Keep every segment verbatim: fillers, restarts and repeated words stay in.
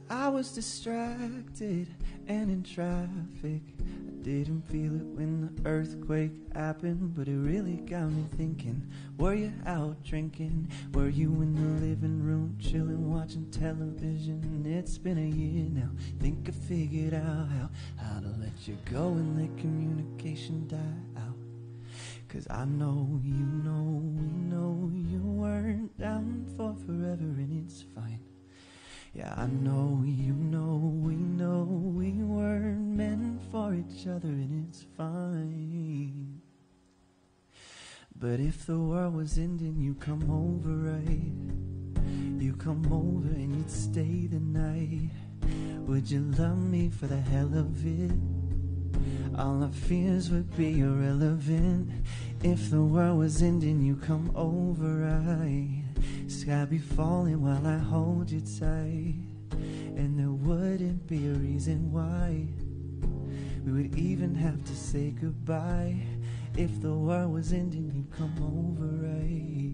I was distracted and in traffic. I didn't feel it when the earthquake happened, but it really got me thinking. Were you out drinking? Were you in the living room chilling, watching television? It's been a year now. Think I figured out how, how to let you go and let communication die out. Cause I know, you know, we know you weren't down for forever, and it's fine. Yeah, I know, you know, we know we weren't meant for each other, and it's fine. But if the world was ending, you come over, right? You come over and you'd stay the night. Would you love me for the hell of it? All our fears would be irrelevant. If the world was ending, you come over, right? Sky be falling while I hold you tight, and there wouldn't be a reason why we would even have to say goodbye. If the world was ending, you come over, right?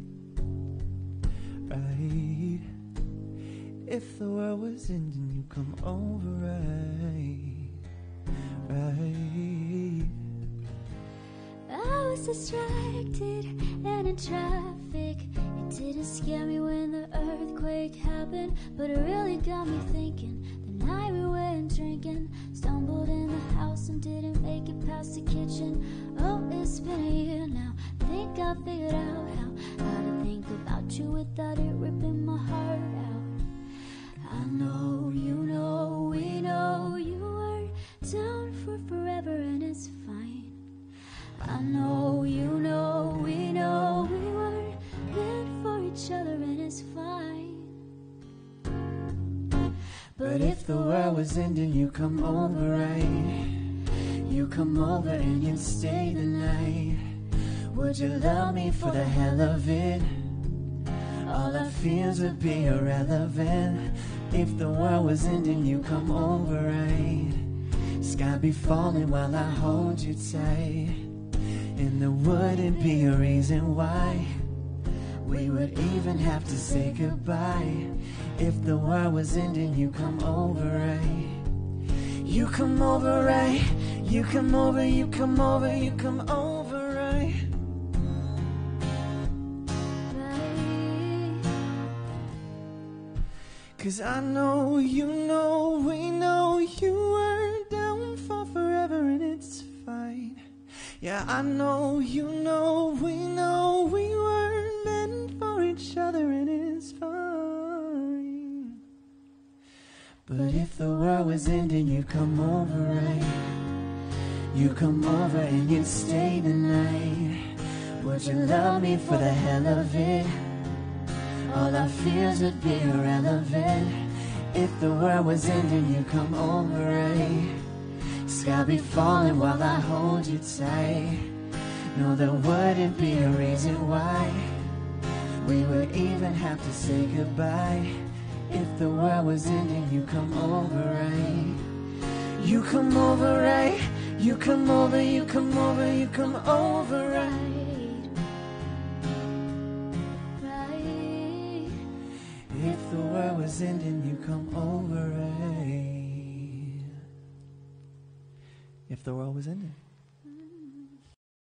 Right. If the world was ending, you come over, right? Right. I was distracted and in traffic. It didn't scare me when the earthquake happened, but it really got me thinking. The night we went drinking, stumbled in the house and didn't make it past the kitchen. Oh, it's been a year now. Think I figured out how, how to think about you without it ripping my heart out. I know, you know, we know you weren't down for forever, and it's fine. I know, you know, we know we weren't meant for each other, and it's fine. But if the world was ending, you come over, right? You come over and you'd stay the night. Would you love me for the hell of it? All our fears would be irrelevant. If the world was ending, you come over, right? Sky be falling while I hold you tight, and there wouldn't be a reason why we would even have to say goodbye. If the world was ending, you come over, right? You come over, right? You come over, you come over, you come over, right? Right. Cause I know, you know, we know you weren't down for forever, and it's fine. Yeah, I know, you know, we know we weren't meant for each other, and it's fine. But if the world was ending, you come over, right? You come over and you'd stay the night. Would you love me for the hell of it? All our fears would be irrelevant. If the world was ending, you come over, right? Sky be falling while I hold you tight. No, there wouldn't be a reason why we would even have to say goodbye. If the world was ending, you come over, right? You come over, right? You come over, you come over, you come over, right? Right. If the world was ending, you come over, right? If the world was ending.